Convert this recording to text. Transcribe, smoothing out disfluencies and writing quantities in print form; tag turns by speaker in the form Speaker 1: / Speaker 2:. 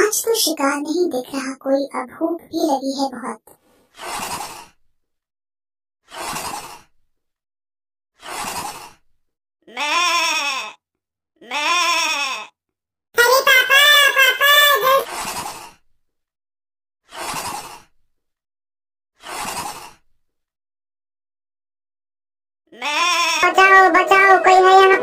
Speaker 1: आज तो शिकार नहीं दिख रहा कोई, अब भूख भी लगी है बहुत।
Speaker 2: मैं
Speaker 1: अरे पापा
Speaker 2: मैं
Speaker 1: बचाओ बचाओ, कोई है यहाँ